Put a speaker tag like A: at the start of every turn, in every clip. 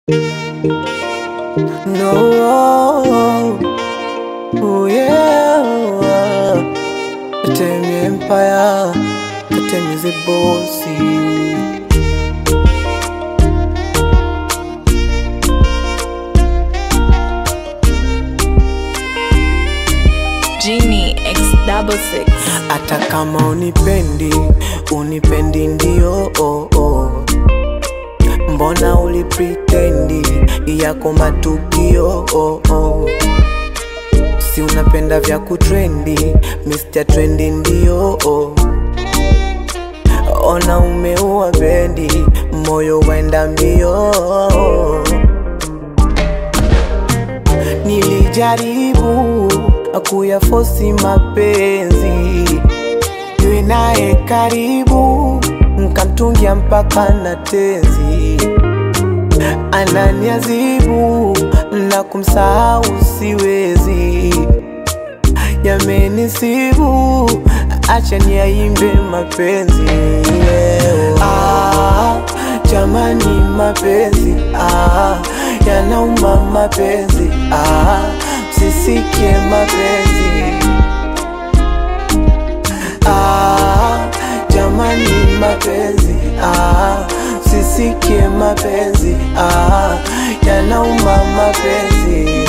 A: No, oh yeah, Tell me empire, tell me the bossy.
B: Genie X66.
A: Hata kama unipendi ndio Mbona ulipretendi yako matukio Si unapenda vya kutrendi, Mr. Trendy ndio Ona umeua bendi, moyo wenda mbio Nilijaribu kuyafosi mapenzi Yue nae karibu, nkamtungia mpaka na tezi Ananiazibu na kumsahau siwezi Yamenisibu, acha niyaimbe mapenzi Jamani mapenzi Yanauma mapenzi Msisikie mapenzi Jamani mapenzi Msisikie mapenzi Yanauma mapenzi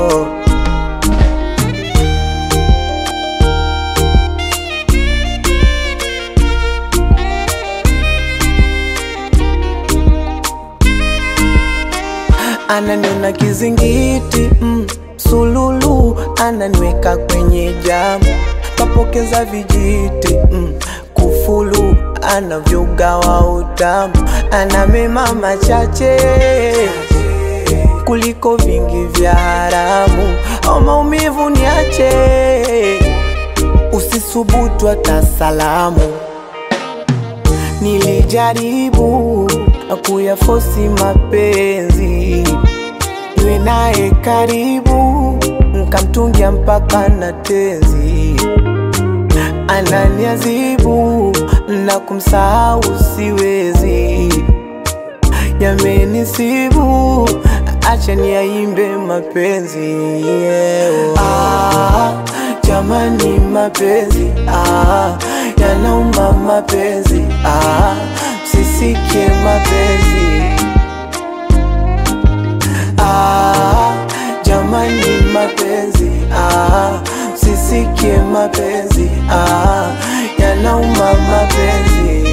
A: Ananiona kizingiti, sululu Ananiweka kwenye jamu, kapokeza vijiti, kufulu Anavyogawa utamu, anamema machache kuliko vingi vya haramu. Maumivu niache, usisubutu hata salamu. Nilijaribu kuyafosi mapenzi Yue nae karibu, nkamtungia mpaka na tezi Ananiazibu na kumsahau siwezi Yamenisibu, acha niyaimbe mapenzi Jamani mapenzi Yanauma mapenzi Msisikie mapenzi Jamani mapenzi Msisikie mapenzi Yanauma mapenzi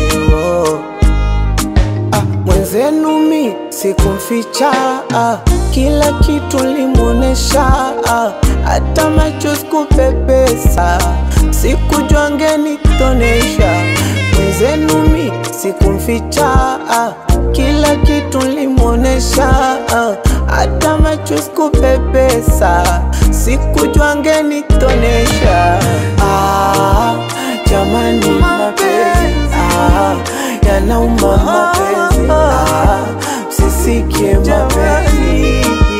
A: Mwenzenu mi sikumficha Kila kitu limuonesha Hata macho sikupepesa Sikujua angenitonesha Mwenzenu mi sikumficha Kila kitu limuonesha Hata macho sikupepesa Sikujua angenitonesha Jamani mapenzi Yanauma mapenzi Msisikie mapenzi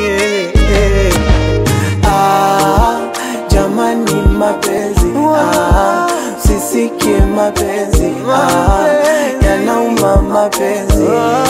A: Jamani mapenzi Msisikie mapenzi Yanauma mapenzi